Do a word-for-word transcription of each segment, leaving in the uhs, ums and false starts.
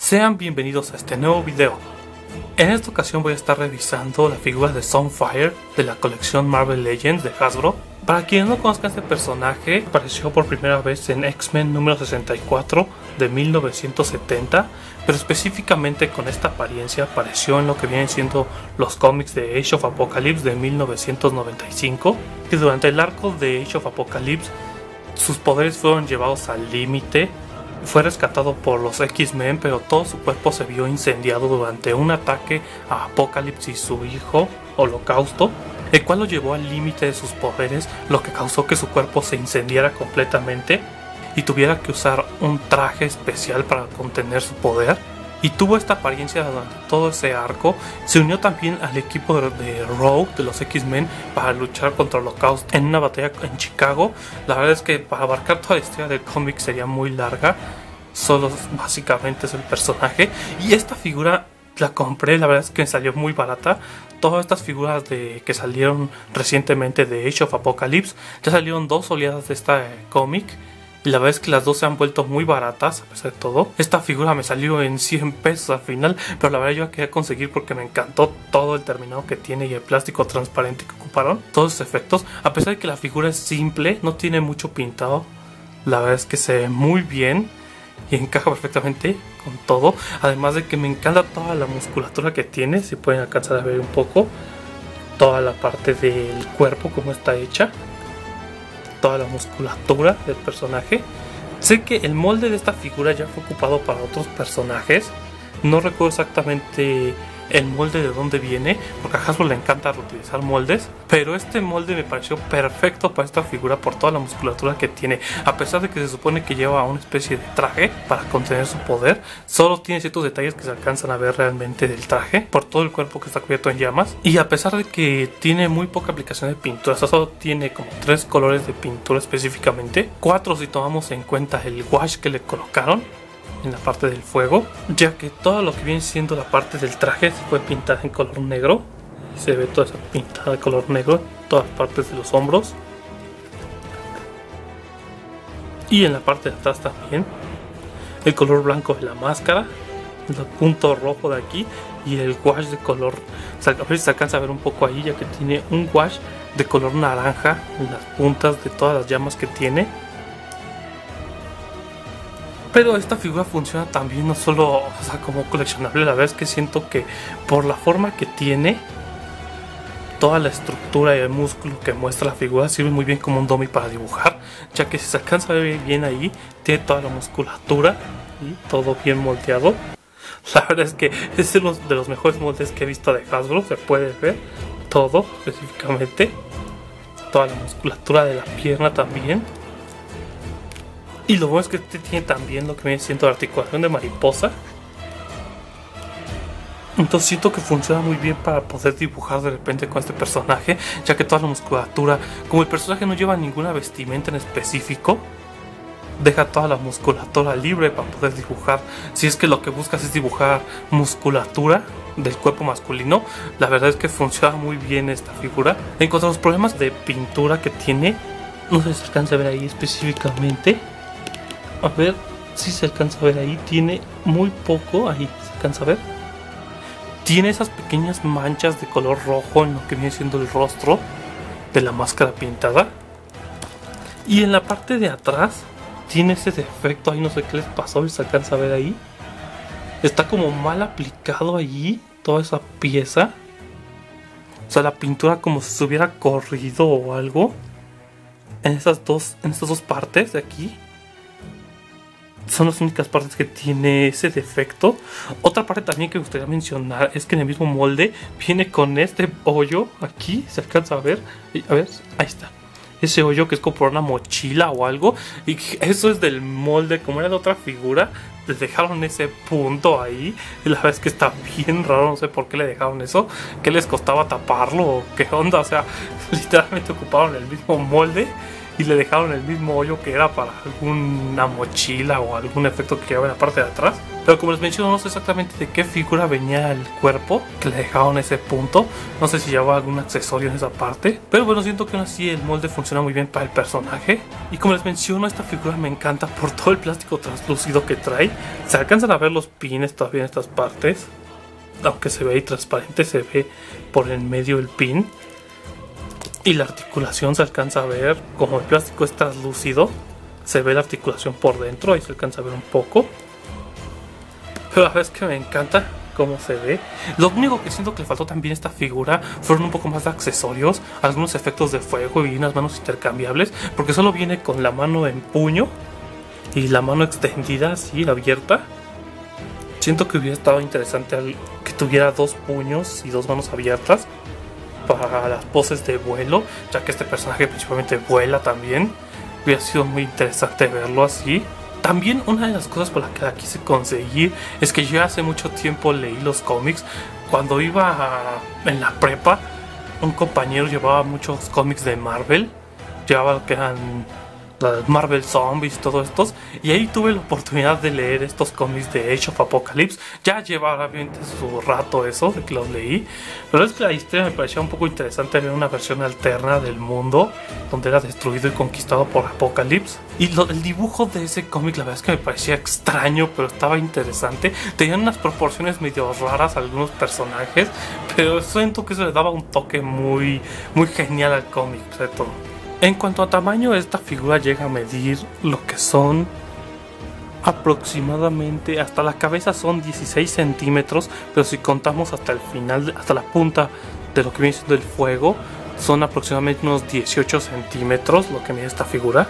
Sean bienvenidos a este nuevo video. En esta ocasión voy a estar revisando la figura de Sunfire de la colección Marvel Legends de Hasbro. Para quienes no conozcan este personaje, apareció por primera vez en X-Men número sesenta y cuatro de mil novecientos setenta, pero específicamente con esta apariencia apareció en lo que vienen siendo los cómics de Age of Apocalypse de mil novecientos noventa y cinco, y durante el arco de Age of Apocalypse sus poderes fueron llevados al límite. Fue rescatado por los X-Men, pero todo su cuerpo se vio incendiado durante un ataque a Apocalypse y su hijo, Holocausto, el cual lo llevó al límite de sus poderes, lo que causó que su cuerpo se incendiara completamente y tuviera que usar un traje especial para contener su poder. Y tuvo esta apariencia durante todo ese arco. Se unió también al equipo de Rogue de los X-Men para luchar contra Holocausto en una batalla en Chicago. La verdad es que para abarcar toda la historia del cómic sería muy larga. Solo básicamente es el personaje. Y esta figura la compré, la verdad es que me salió muy barata. Todas estas figuras de, que salieron recientemente de Age of Apocalypse, ya salieron dos oleadas de este cómic. Y la verdad es que las dos se han vuelto muy baratas a pesar de todo. Esta figura me salió en cien pesos al final, pero la verdad yo la quería conseguir porque me encantó todo el terminado que tiene y el plástico transparente que ocuparon. Todos sus efectos, a pesar de que la figura es simple, no tiene mucho pintado. La verdad es que se ve muy bien y encaja perfectamente con todo. Además de que me encanta toda la musculatura que tiene, si pueden alcanzar a ver un poco. Toda la parte del cuerpo como está hecha. Toda la musculatura del personaje. Sé que el molde de esta figura ya fue ocupado para otros personajes. No recuerdo exactamente el molde de dónde viene, porque a Hasbro le encanta reutilizar moldes, pero este molde me pareció perfecto para esta figura por toda la musculatura que tiene. A pesar de que se supone que lleva una especie de traje para contener su poder, solo tiene ciertos detalles que se alcanzan a ver realmente del traje por todo el cuerpo que está cubierto en llamas. Y a pesar de que tiene muy poca aplicación de pintura, solo tiene como tres colores de pintura específicamente, cuatro si tomamos en cuenta el wash que le colocaron en la parte del fuego, ya que todo lo que viene siendo la parte del traje se puede pintar en color negro. Se ve toda esa pintada de color negro en todas partes de los hombros y en la parte de atrás también. El color blanco de la máscara, el punto rojo de aquí y el wash de color, a ver si se alcanza a ver un poco ahí, ya que tiene un wash de color naranja en las puntas de todas las llamas que tiene. Pero esta figura funciona también no solo, o sea, como coleccionable. La verdad es que siento que por la forma que tiene, toda la estructura y el músculo que muestra la figura sirve muy bien como un dummy para dibujar, ya que si se alcanza a ver bien ahí, tiene toda la musculatura y todo bien moldeado. La verdad es que es uno de los mejores moldes que he visto de Hasbro. Se puede ver todo específicamente, toda la musculatura de la pierna también. Y lo bueno es que este tiene también lo que viene siendo la articulación de mariposa. Entonces siento que funciona muy bien para poder dibujar de repente con este personaje, ya que toda la musculatura, como el personaje no lleva ninguna vestimenta en específico, deja toda la musculatura libre para poder dibujar. Si es que lo que buscas es dibujar musculatura del cuerpo masculino, la verdad es que funciona muy bien esta figura. En cuanto a los problemas de pintura que tiene, no sé si se alcanza a ver ahí específicamente. A ver si se alcanza a ver ahí, tiene muy poco, ahí se alcanza a ver. Tiene esas pequeñas manchas de color rojo en lo que viene siendo el rostro de la máscara pintada. Y en la parte de atrás tiene ese defecto, ahí no sé qué les pasó, si se alcanza a ver ahí. Está como mal aplicado allí, toda esa pieza. O sea, la pintura como si se hubiera corrido o algo. En esas dos, en estas dos partes de aquí. Son las únicas partes que tiene ese defecto. Otra parte también que me gustaría mencionar es que en el mismo molde viene con este hoyo aquí, se alcanza a ver. A ver, ahí está. Ese hoyo que es como por una mochila o algo. Y eso es del molde, como era de otra figura. Les dejaron ese punto ahí. Y la verdad es que está bien raro, no sé por qué le dejaron eso. ¿Qué les costaba taparlo o qué onda? O sea, literalmente ocuparon el mismo molde y le dejaron el mismo hoyo que era para alguna mochila o algún efecto que llevaba en la parte de atrás. Pero como les menciono, no sé exactamente de qué figura venía el cuerpo que le dejaron ese punto. No sé si llevaba algún accesorio en esa parte. Pero bueno, siento que aún así el molde funciona muy bien para el personaje. Y como les menciono, esta figura me encanta por todo el plástico translúcido que trae. Se alcanzan a ver los pines todavía en estas partes. Aunque se ve ahí transparente, se ve por el medio el pin. Y la articulación se alcanza a ver. Como el plástico es translúcido, se ve la articulación por dentro. Ahí se alcanza a ver un poco. Pero la verdad es que me encanta cómo se ve. Lo único que siento que le faltó también a esta figura fueron un poco más de accesorios, algunos efectos de fuego y unas manos intercambiables, porque solo viene con la mano en puño y la mano extendida así, abierta. Siento que hubiera estado interesante que tuviera dos puños y dos manos abiertas para las poses de vuelo, ya que este personaje principalmente vuela también. Hubiera sido muy interesante verlo así. También una de las cosas por las que la quise conseguir es que yo hace mucho tiempo leí los cómics. Cuando iba a, en la prepa, un compañero llevaba muchos cómics de Marvel. Llevaba lo que eran Marvel Zombies y todos estos. Y ahí tuve la oportunidad de leer estos cómics de Age of Apocalypse. Ya llevaba obviamente su rato eso, de que los leí. Pero es que la historia me parecía un poco interesante ver una versión alterna del mundo, donde era destruido y conquistado por Apocalypse. Y lo, el dibujo de ese cómic la verdad es que me parecía extraño, pero estaba interesante. Tenían unas proporciones medio raras a algunos personajes, pero siento que eso le daba un toque muy, muy genial al cómic, sobre todo. En cuanto a tamaño, esta figura llega a medir lo que son aproximadamente, hasta la cabeza son dieciséis centímetros, pero si contamos hasta el final, hasta la punta de lo que viene siendo el fuego, son aproximadamente unos dieciocho centímetros lo que mide esta figura.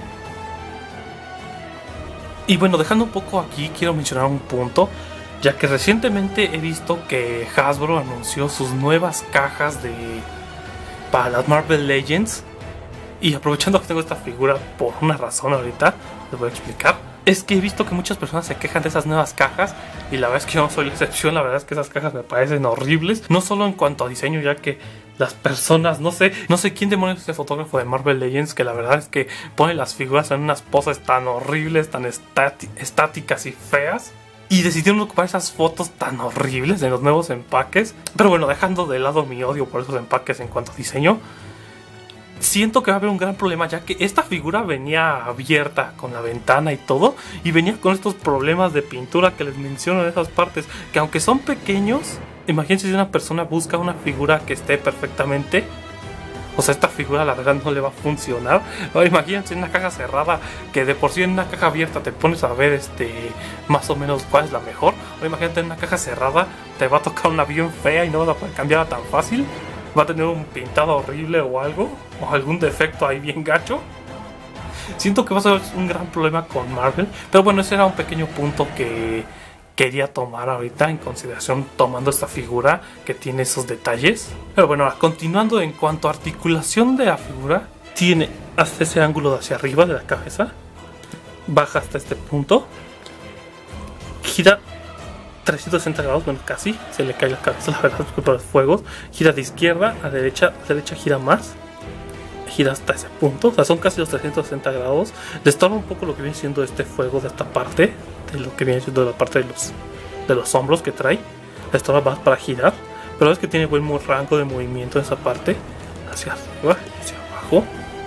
Y bueno, dejando un poco aquí, quiero mencionar un punto, ya que recientemente he visto que Hasbro anunció sus nuevas cajas de para las Marvel Legends. Y aprovechando que tengo esta figura por una razón ahorita, les voy a explicar. Es que he visto que muchas personas se quejan de esas nuevas cajas, y la verdad es que yo no soy la excepción. La verdad es que esas cajas me parecen horribles, no solo en cuanto a diseño, ya que las personas, no sé, no sé quién demonios es ese fotógrafo de Marvel Legends, que la verdad es que pone las figuras en unas poses tan horribles, tan estáticas y feas. Y decidieron ocupar esas fotos tan horribles de los nuevos empaques. Pero bueno, dejando de lado mi odio por esos empaques en cuanto a diseño, siento que va a haber un gran problema, ya que esta figura venía abierta con la ventana y todo, y venía con estos problemas de pintura que les menciono en esas partes, que aunque son pequeños, imagínense si una persona busca una figura que esté perfectamente, o sea, esta figura la verdad no le va a funcionar. O imagínense en una caja cerrada, que de por sí en una caja abierta te pones a ver este más o menos cuál es la mejor, o imagínate en una caja cerrada te va a tocar una bien fea y no vas a poder cambiarla tan fácil. Va a tener un pintado horrible o algo, o algún defecto ahí bien gacho. Siento que va a ser un gran problema con Marvel, pero bueno, ese era un pequeño punto que quería tomar ahorita en consideración, tomando esta figura que tiene esos detalles. Pero bueno, ahora continuando, en cuanto a articulación de la figura, tiene hasta ese ángulo de hacia arriba de la cabeza, baja hasta este punto, gira trescientos sesenta grados, bueno, casi se le cae la cabeza, la verdad, por los fuegos. Gira de izquierda a derecha, a derecha gira más, gira hasta ese punto, o sea, son casi los trescientos sesenta grados. Le estorba un poco lo que viene siendo este fuego de esta parte, de lo que viene siendo la parte de los, de los hombros que trae. Le estorba más para girar, pero es que tiene buen rango de movimiento en esa parte, hacia arriba, hacia abajo.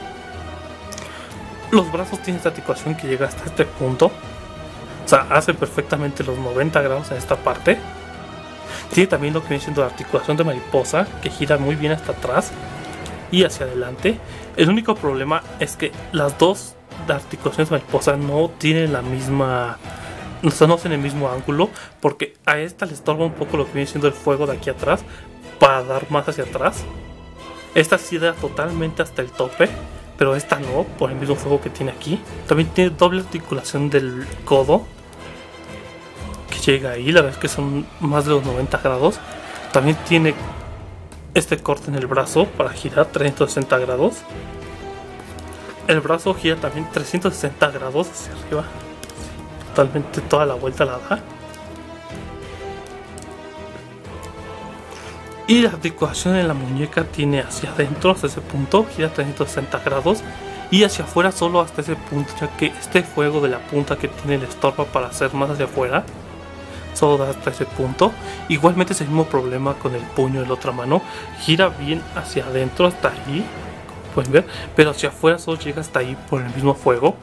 Los brazos tienen esta articulación que llega hasta este punto. O sea, hace perfectamente los noventa grados en esta parte. Tiene también lo que viene siendo la articulación de mariposa, que gira muy bien hasta atrás y hacia adelante. El único problema es que las dos articulaciones de mariposa no tienen la misma, o sea, no hacen el mismo ángulo, porque a esta le estorba un poco lo que viene siendo el fuego de aquí atrás para dar más hacia atrás. Esta sí da totalmente hasta el tope, pero esta no, por el mismo fuego que tiene aquí. También tiene doble articulación del codo, que llega ahí, la verdad es que son más de los noventa grados. También tiene este corte en el brazo para girar trescientos sesenta grados. El brazo gira también trescientos sesenta grados hacia arriba, totalmente toda la vuelta la da. Y la articulación en la muñeca tiene hacia adentro, hasta ese punto, gira trescientos sesenta grados, y hacia afuera solo hasta ese punto, ya que este fuego de la punta que tiene el estorba para hacer más hacia afuera. solo da hasta ese punto. Igualmente es el mismo problema con el puño de la otra mano, gira bien hacia adentro hasta ahí, como pueden ver, pero hacia afuera solo llega hasta ahí por el mismo fuego.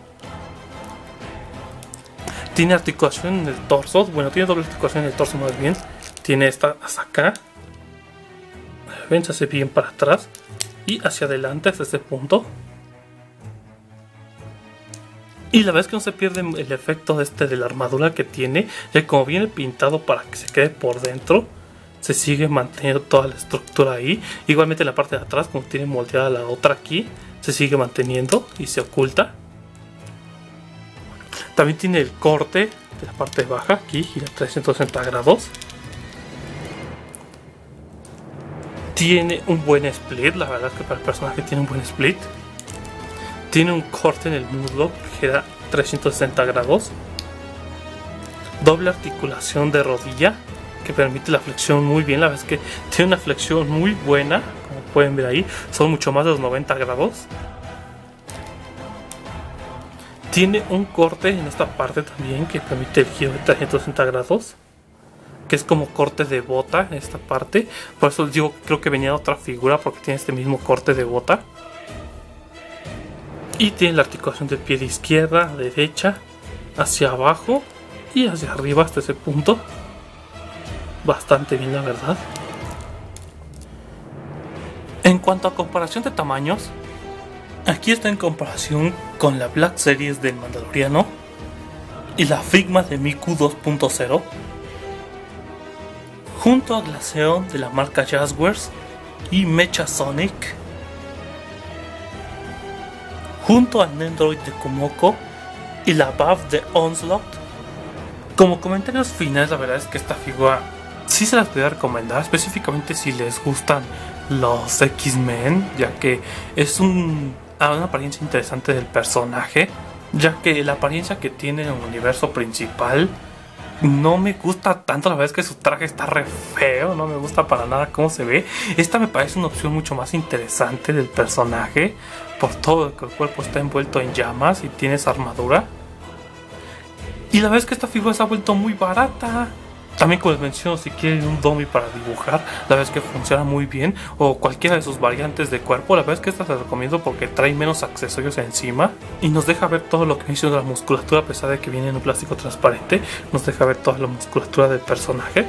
Tiene articulación en el torso, bueno, tiene doble articulación en el torso más bien, tiene esta hasta acá, ven, se hace bien para atrás y hacia adelante hasta este punto. Y la verdad es que no se pierde el efecto este de la armadura que tiene, ya que como viene pintado para que se quede por dentro, se sigue manteniendo toda la estructura ahí. Igualmente la parte de atrás, como tiene moldeada la otra aquí, se sigue manteniendo y se oculta. También tiene el corte de la parte baja, aquí gira trescientos sesenta grados. Tiene un buen split, la verdad es que para el personaje tiene un buen split. Tiene un corte en el muslo que gira trescientos sesenta grados. Doble articulación de rodilla que permite la flexión muy bien. La verdad es que tiene una flexión muy buena, como pueden ver ahí. Son mucho más de los noventa grados. Tiene un corte en esta parte también que permite el giro de trescientos sesenta grados, que es como corte de bota en esta parte. Por eso les digo, creo que venía otra figura porque tiene este mismo corte de bota. Y tiene la articulación del pie de izquierda, derecha, hacia abajo y hacia arriba hasta ese punto. Bastante bien, la verdad. En cuanto a comparación de tamaños, aquí está en comparación con la Black Series del Mandaloriano y la Figma de Miku dos punto cero, junto a Glaceon de la marca Jazzwares y Mecha Sonic, junto al Nendoroid de Kumoko y la Buff de Onslaught. Como comentarios finales, la verdad es que esta figura sí se las voy a recomendar, específicamente si les gustan los X-Men, ya que es un, una apariencia interesante del personaje, ya que la apariencia que tiene en el universo principal no me gusta tanto. La verdad es que su traje está re feo, no me gusta para nada cómo se ve. Esta me parece una opción mucho más interesante del personaje, por todo que el cuerpo está envuelto en llamas y tiene esa armadura. Y la verdad es que esta figura se ha vuelto muy barata. También, como les menciono, si quieren un dummy para dibujar, la verdad es que funciona muy bien, o cualquiera de sus variantes de cuerpo. La verdad es que esta se recomiendo porque trae menos accesorios encima y nos deja ver todo lo que menciono de la musculatura, a pesar de que viene en un plástico transparente. Nos deja ver toda la musculatura del personaje,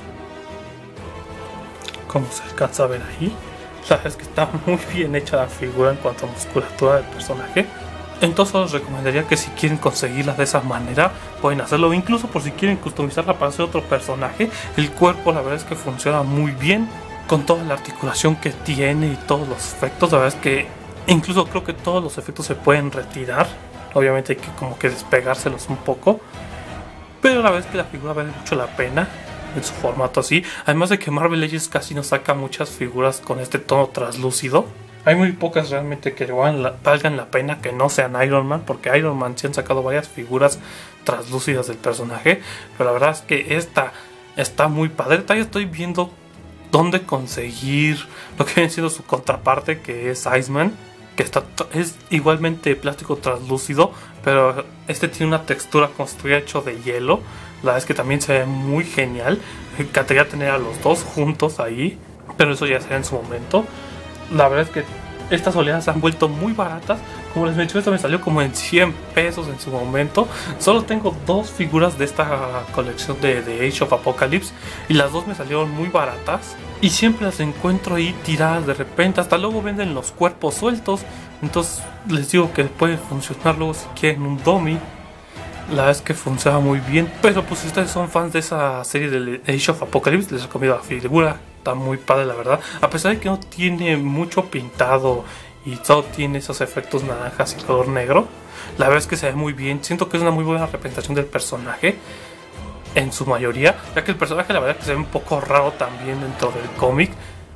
como se alcanza a ver ahí. La verdad es que está muy bien hecha la figura en cuanto a musculatura del personaje. Entonces os recomendaría que si quieren conseguirla de esa manera, pueden hacerlo. Incluso por si quieren customizarla para hacer otro personaje. El cuerpo la verdad es que funciona muy bien, con toda la articulación que tiene y todos los efectos. La verdad es que incluso creo que todos los efectos se pueden retirar. Obviamente hay que como que despegárselos un poco, pero la verdad es que la figura vale mucho la pena en su formato así. Además de que Marvel Legends casi no saca muchas figuras con este tono translúcido. Hay muy pocas realmente que valgan la pena que no sean Iron Man, porque Iron Man sí han sacado varias figuras translúcidas del personaje, pero la verdad es que esta está muy padre. Todavía estoy viendo dónde conseguir lo que viene siendo su contraparte, que es Iceman, que está, es igualmente plástico translúcido, pero este tiene una textura construida hecho de hielo. La verdad es que también se ve muy genial. Me encantaría tener a los dos juntos ahí, pero eso ya será en su momento. La verdad es que estas oleadas se han vuelto muy baratas. Como les mencioné, esto me salió como en cien pesos en su momento. Solo tengo dos figuras de esta colección de, de Age of Apocalypse, y las dos me salieron muy baratas. Y siempre las encuentro ahí tiradas de repente. Hasta luego venden los cuerpos sueltos. Entonces les digo que puede funcionar luego si quieren un dummy. La verdad es que funciona muy bien. Pero pues si ustedes son fans de esa serie de Age of Apocalypse, les recomiendo la figura. Está muy padre, la verdad. A pesar de que no tiene mucho pintado y solo tiene esos efectos naranjas y color negro, la verdad es que se ve muy bien. Siento que es una muy buena representación del personaje en su mayoría, ya que el personaje la verdad es que se ve un poco raro también dentro del cómic.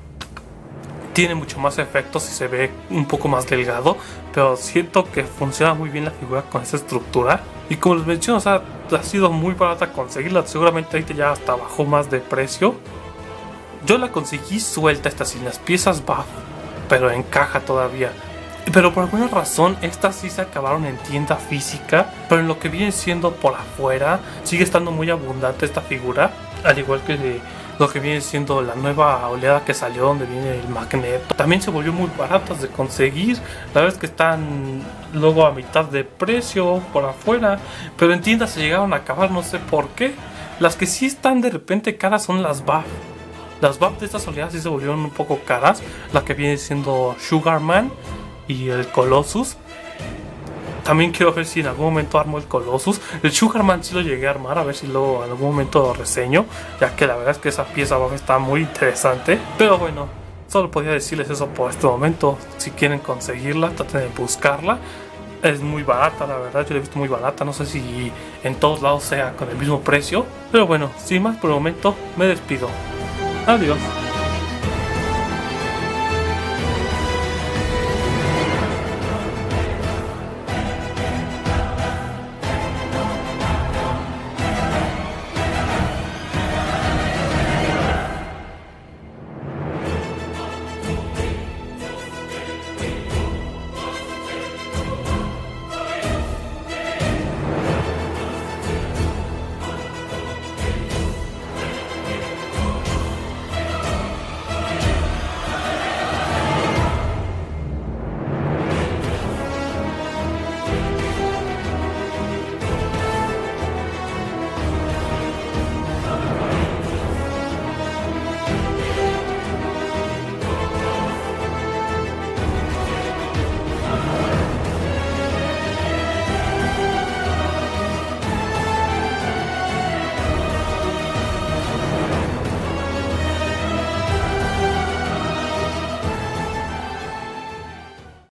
Tiene mucho más efectos y se ve un poco más delgado, pero siento que funciona muy bien la figura con esa estructura. Y como les menciono, o sea, ha sido muy barata conseguirla. Seguramente ahorita ya hasta bajó más de precio. Yo la conseguí suelta, esta sin las piezas buff, pero en caja todavía. Pero por alguna razón estas sí se acabaron en tienda física, pero en lo que viene siendo por afuera sigue estando muy abundante esta figura, al igual que de lo que viene siendo la nueva oleada que salió donde viene el Magneto. También se volvió muy baratas de conseguir, la verdad es que están luego a mitad de precio por afuera, pero en tiendas se llegaron a acabar, no sé por qué. Las que sí están de repente caras son las B A F. Las B A F de estas oleadas sí se volvieron un poco caras, la que viene siendo Sugarman y el Colossus. También quiero ver si en algún momento armo el Colossus. El Sugarman sí lo llegué a armar, a ver si luego en algún momento lo reseño, ya que la verdad es que esa pieza está muy interesante. Pero bueno, solo podía decirles eso por este momento. Si quieren conseguirla, traten de buscarla. Es muy barata, la verdad, yo la he visto muy barata. No sé si en todos lados sea con el mismo precio. Pero bueno, sin más por el momento, me despido. Adiós.